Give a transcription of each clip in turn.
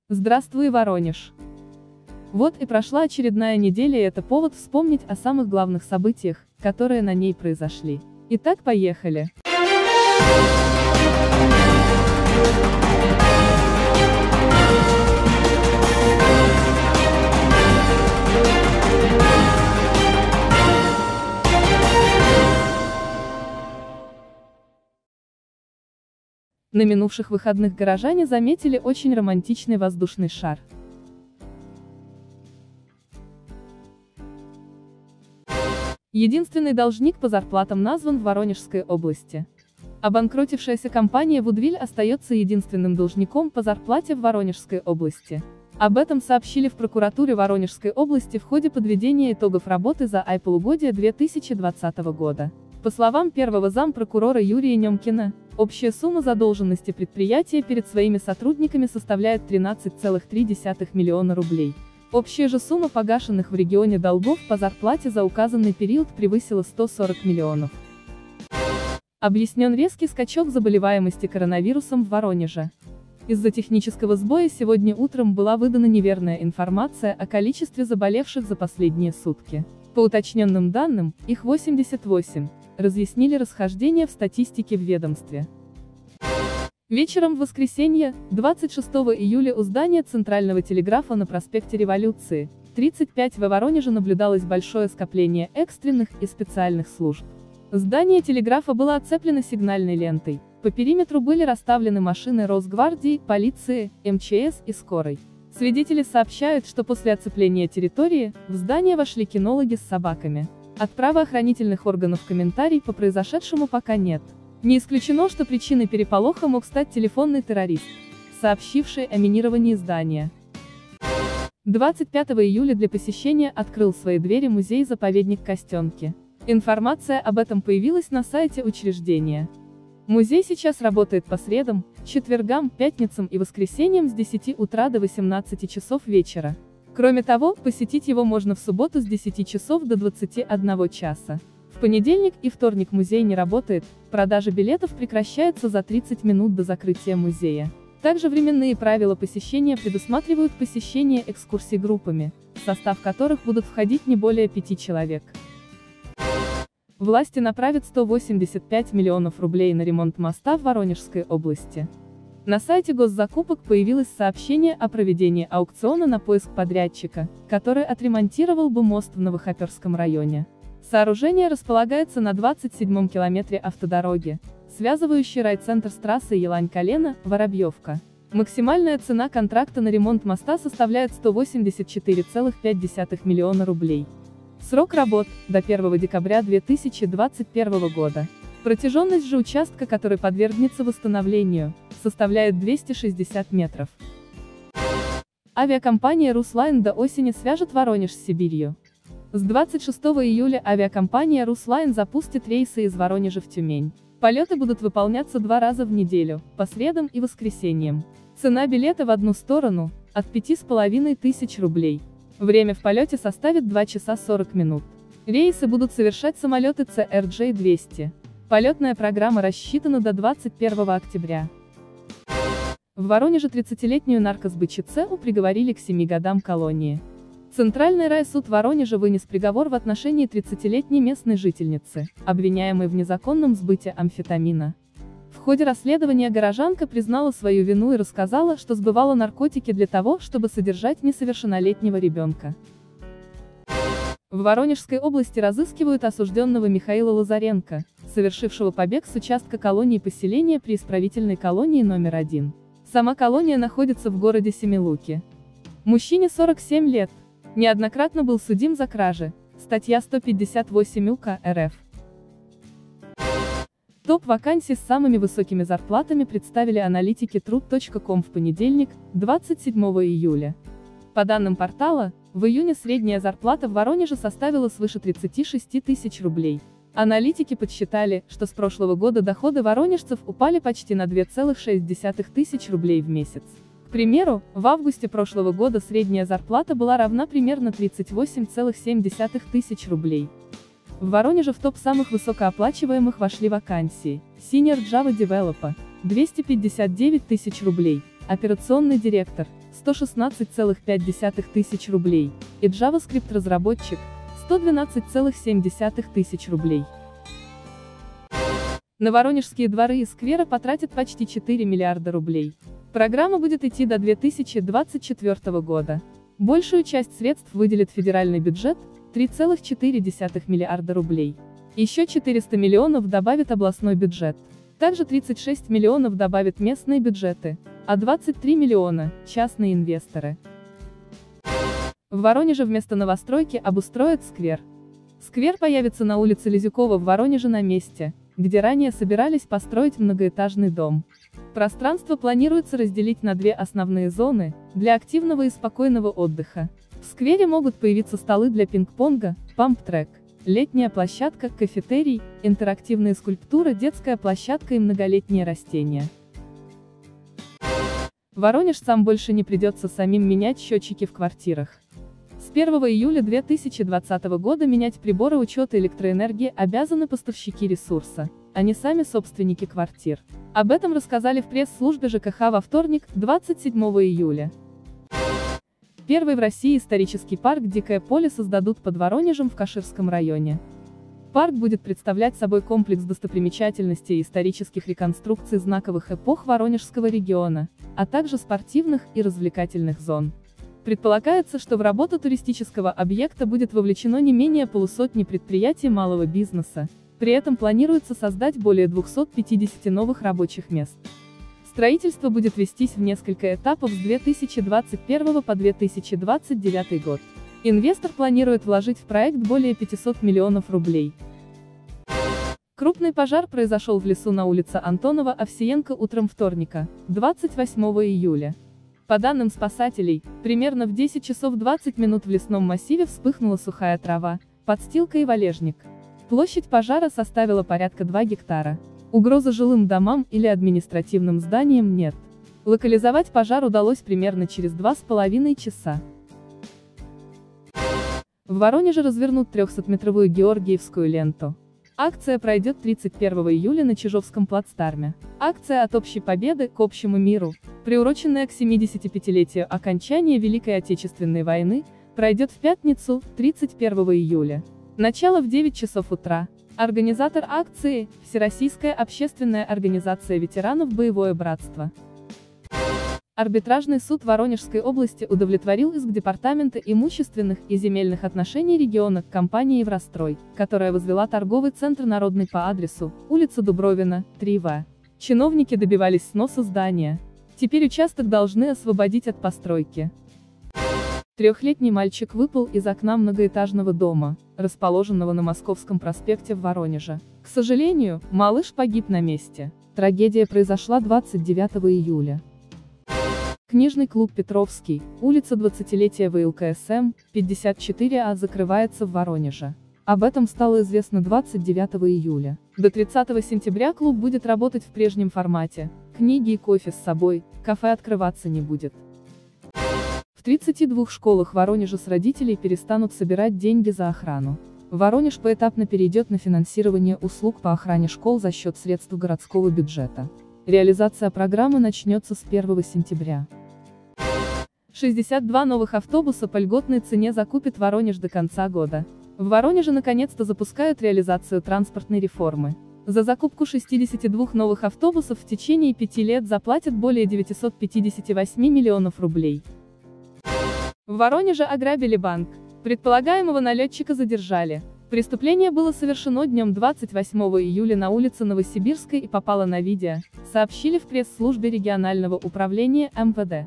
Здравствуй, Воронеж! Вот и прошла очередная неделя, и это повод вспомнить о самых главных событиях, которые на ней произошли. Итак, поехали! На минувших выходных горожане заметили очень романтичный воздушный шар. Единственный должник по зарплатам назван в Воронежской области. Обанкротившаяся компания Woodville остается единственным должником по зарплате в Воронежской области. Об этом сообщили в прокуратуре Воронежской области в ходе подведения итогов работы за полугодие 2020 года. По словам первого зампрокурора Юрия Немкина, общая сумма задолженности предприятия перед своими сотрудниками составляет 13,3 миллиона рублей. Общая же сумма погашенных в регионе долгов по зарплате за указанный период превысила 140 миллионов. Объяснен резкий скачок заболеваемости коронавирусом в Воронеже. Из-за технического сбоя сегодня утром была выдана неверная информация о количестве заболевших за последние сутки. По уточненным данным, их 88, разъяснили расхождения в статистике в ведомстве. Вечером в воскресенье, 26 июля у здания Центрального телеграфа на проспекте Революции, 35 во Воронеже наблюдалось большое скопление экстренных и специальных служб. Здание телеграфа было оцеплено сигнальной лентой, по периметру были расставлены машины Росгвардии, полиции, МЧС и скорой. Свидетели сообщают, что после оцепления территории, в здание вошли кинологи с собаками. От правоохранительных органов комментарий по произошедшему пока нет. Не исключено, что причиной переполоха мог стать телефонный террорист, сообщивший о минировании здания. 25 июля для посещения открыл свои двери музей-заповедник Костенки. Информация об этом появилась на сайте учреждения. Музей сейчас работает по средам, четвергам, пятницам и воскресеньям с 10 утра до 18 часов вечера. Кроме того, посетить его можно в субботу с 10 часов до 21 часа. В понедельник и вторник музей не работает, продажа билетов прекращается за 30 минут до закрытия музея. Также временные правила посещения предусматривают посещение экскурсий группами, в состав которых будут входить не более 5 человек. Власти направят 185 миллионов рублей на ремонт моста в Воронежской области. На сайте госзакупок появилось сообщение о проведении аукциона на поиск подрядчика, который отремонтировал бы мост в Новохоперском районе. Сооружение располагается на 27-м километре автодороги, связывающей райцентр с трассой Елань-Колено, Воробьевка. Максимальная цена контракта на ремонт моста составляет 184,5 миллиона рублей. Срок работ – до 1 декабря 2021 года. Протяженность же участка, который подвергнется восстановлению, составляет 260 метров. Авиакомпания «Руслайн» до осени свяжет Воронеж с Сибирью. С 26 июля авиакомпания «Руслайн» запустит рейсы из Воронежа в Тюмень. Полеты будут выполняться 2 раза в неделю, по средам и воскресеньям. Цена билета в одну сторону – от 5500 рублей. Время в полете составит 2 часа 40 минут. Рейсы будут совершать самолеты CRJ-200. Полетная программа рассчитана до 21 октября. В Воронеже 30-летнюю наркосбытчицу приговорили к 7 годам колонии. Центральный райсуд Воронежа вынес приговор в отношении 30-летней местной жительницы, обвиняемой в незаконном сбыте амфетамина. В ходе расследования горожанка признала свою вину и рассказала, что сбывала наркотики для того, чтобы содержать несовершеннолетнего ребенка. В Воронежской области разыскивают осужденного Михаила Лазаренко, совершившего побег с участка колонии поселения при исправительной колонии номер 1. Сама колония находится в городе Семилуки. Мужчине 47 лет. Неоднократно был судим за кражи. Статья 158 УК РФ. Топ вакансий с самыми высокими зарплатами представили аналитики Trud.com в понедельник, 27 июля. По данным портала, в июне средняя зарплата в Воронеже составила свыше 36 тысяч рублей. Аналитики подсчитали, что с прошлого года доходы воронежцев упали почти на 2,6 тысяч рублей в месяц. К примеру, в августе прошлого года средняя зарплата была равна примерно 38,7 тысяч рублей. В Воронеже в топ самых высокооплачиваемых вошли вакансии: Senior Java Developer – 259 тысяч рублей, операционный директор – 116,5 тысяч рублей, и JavaScript-разработчик – 112,7 тысяч рублей. На Воронежские дворы и скверы потратят почти 4 миллиарда рублей. Программа будет идти до 2024 года. Большую часть средств выделит федеральный бюджет – 3,4 миллиарда рублей. Еще 400 миллионов добавит областной бюджет. Также 36 миллионов добавят местные бюджеты, а 23 миллиона – частные инвесторы. В Воронеже вместо новостройки обустроят сквер. Сквер появится на улице Лизюкова в Воронеже на месте, где ранее собирались построить многоэтажный дом. Пространство планируется разделить на две основные зоны, для активного и спокойного отдыха. В сквере могут появиться столы для пинг-понга, памп-трек, летняя площадка, кафетерий, интерактивная скульптура, детская площадка и многолетние растения. Воронежцам больше не придется самим менять счетчики в квартирах. С 1 июля 2020 года менять приборы учета электроэнергии обязаны поставщики ресурса, а не сами собственники квартир. Об этом рассказали в пресс-службе ЖКХ во вторник, 27 июля. Первый в России исторический парк «Дикое поле» создадут под Воронежем в Каширском районе. Парк будет представлять собой комплекс достопримечательностей и исторических реконструкций знаковых эпох Воронежского региона, а также спортивных и развлекательных зон. Предполагается, что в работу туристического объекта будет вовлечено не менее полусотни предприятий малого бизнеса, при этом планируется создать более 250 новых рабочих мест. Строительство будет вестись в несколько этапов с 2021 по 2029 год. Инвестор планирует вложить в проект более 500 миллионов рублей. Крупный пожар произошел в лесу на улице Антонова Овсиенко утром вторника, 28 июля. По данным спасателей, примерно в 10 часов 20 минут в лесном массиве вспыхнула сухая трава, подстилка и валежник. Площадь пожара составила порядка 2 гектара. Угрозы жилым домам или административным зданиям нет. Локализовать пожар удалось примерно через 2,5 часа. В Воронеже развернут 300-метровую Георгиевскую ленту. Акция пройдет 31 июля на Чижовском плацдарме. Акция «От общей победы к общему миру», приуроченная к 75-летию окончания Великой Отечественной войны, пройдет в пятницу, 31 июля. Начало в 9 часов утра. Организатор акции – Всероссийская общественная организация ветеранов «Боевое братство». Арбитражный суд Воронежской области удовлетворил иск Департамента имущественных и земельных отношений региона к компании «Еврострой», которая возвела торговый центр «Народный» по адресу улица Дубровина, 3В. Чиновники добивались сноса здания. Теперь участок должны освободить от постройки. Трехлетний мальчик выпал из окна многоэтажного дома, расположенного на Московском проспекте в Воронеже. К сожалению, малыш погиб на месте. Трагедия произошла 29 июля. Книжный клуб «Петровский», улица 20-летия ВЛКСМ, 54А закрывается в Воронеже. Об этом стало известно 29 июля. До 30 сентября клуб будет работать в прежнем формате. Книги и кофе с собой, кафе открываться не будет. В 32 школах Воронежа с родителей перестанут собирать деньги за охрану. Воронеж поэтапно перейдет на финансирование услуг по охране школ за счет средств городского бюджета. Реализация программы начнется с 1 сентября. 62 новых автобуса по льготной цене закупит Воронеж до конца года. В Воронеже наконец-то запускают реализацию транспортной реформы. За закупку 62 новых автобусов в течение 5 лет заплатят более 958 миллионов рублей. В Воронеже ограбили банк. Предполагаемого налетчика задержали. Преступление было совершено днем 28 июля на улице Новосибирской и попало на видео, сообщили в пресс-службе регионального управления МВД.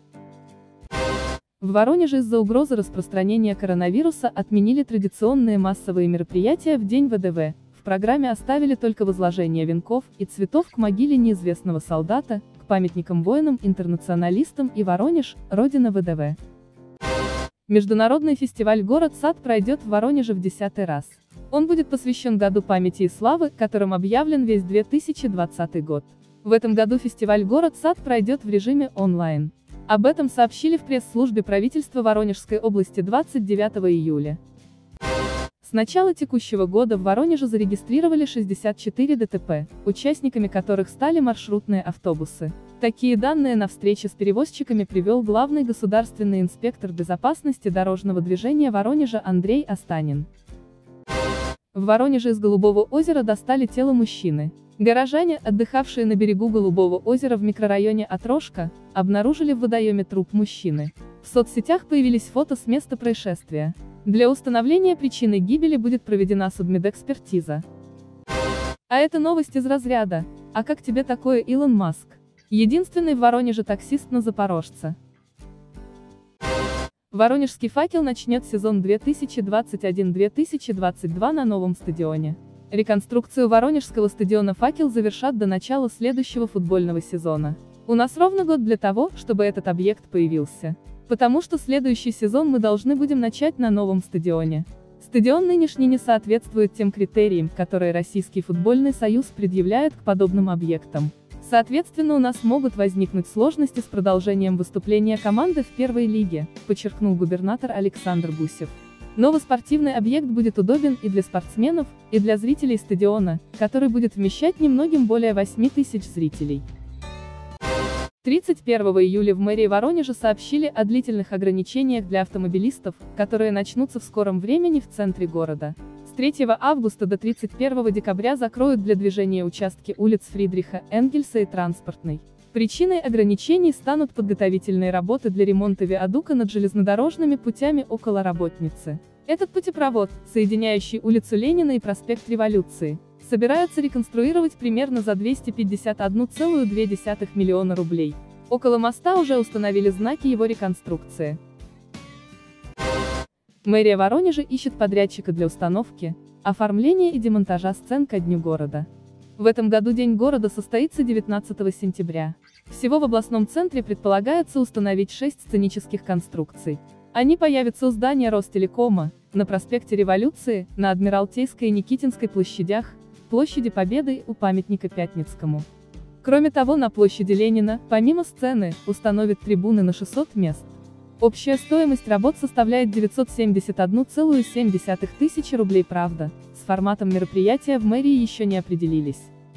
В Воронеже из-за угрозы распространения коронавируса отменили традиционные массовые мероприятия в День ВДВ. В программе оставили только возложение венков и цветов к могиле неизвестного солдата, к памятникам воинам-интернационалистам и Воронеж – родина ВДВ. Международный фестиваль «Город-сад» пройдет в Воронеже в 10-й раз. Он будет посвящен Году памяти и славы, которым объявлен весь 2020 год. В этом году фестиваль «Город-сад» пройдет в режиме онлайн. Об этом сообщили в пресс-службе правительства Воронежской области 29 июля. С начала текущего года в Воронеже зарегистрировали 64 ДТП, участниками которых стали маршрутные автобусы. Такие данные на встрече с перевозчиками привел главный государственный инспектор безопасности дорожного движения Воронежа Андрей Останин. В Воронеже из Голубого озера достали тело мужчины. Горожане, отдыхавшие на берегу Голубого озера в микрорайоне Отрошка, обнаружили в водоеме труп мужчины. В соцсетях появились фото с места происшествия. Для установления причины гибели будет проведена судмедэкспертиза. А это новость из разряда: «А как тебе такое, Илон Маск?» Единственный в Воронеже таксист на Запорожца. Воронежский «Факел» начнет сезон 2021-2022 на новом стадионе. Реконструкцию воронежского стадиона «Факел» завершат до начала следующего футбольного сезона. У нас ровно год для того, чтобы этот объект появился. Потому что следующий сезон мы должны будем начать на новом стадионе. Стадион нынешний не соответствует тем критериям, которые Российский футбольный союз предъявляет к подобным объектам. Соответственно, у нас могут возникнуть сложности с продолжением выступления команды в первой лиге, подчеркнул губернатор Александр Гусев. Новый спортивный объект будет удобен и для спортсменов, и для зрителей стадиона, который будет вмещать немногим более 8 тысяч зрителей. 31 июля в мэрии Воронежа сообщили о длительных ограничениях для автомобилистов, которые начнутся в скором времени в центре города. С 3 августа до 31 декабря закроют для движения участки улиц Фридриха Энгельса и Транспортной. Причиной ограничений станут подготовительные работы для ремонта виадука над железнодорожными путями около Работницы. Этот путепровод, соединяющий улицу Ленина и проспект Революции, собираются реконструировать примерно за 251,2 миллиона рублей. Около моста уже установили знаки его реконструкции. Мэрия Воронежа ищет подрядчика для установки, оформления и демонтажа сцен ко Дню города. В этом году День города состоится 19 сентября. Всего в областном центре предполагается установить 6 сценических конструкций. Они появятся у здания Ростелекома, на проспекте Революции, на Адмиралтейской и Никитинской площадях, площади Победы, у памятника Пятницкому. Кроме того, на площади Ленина, помимо сцены, установят трибуны на 600 мест. Общая стоимость работ составляет 971,7 тысячи рублей. Правда, с форматом мероприятия в мэрии еще не определились.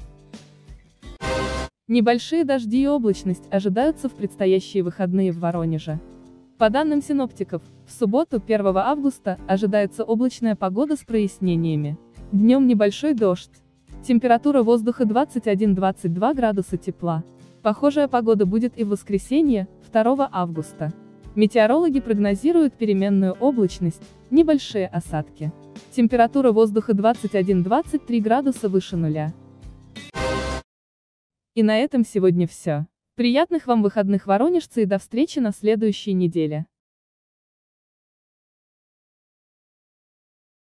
Небольшие дожди и облачность ожидаются в предстоящие выходные в Воронеже. По данным синоптиков, в субботу, 1 августа, ожидается облачная погода с прояснениями. Днем небольшой дождь. Температура воздуха 21-22 градуса тепла. Похожая погода будет и в воскресенье, 2 августа. Метеорологи прогнозируют переменную облачность, небольшие осадки. Температура воздуха 21-23 градуса выше нуля. И на этом сегодня все. Приятных вам выходных, воронежцы, и до встречи на следующей неделе.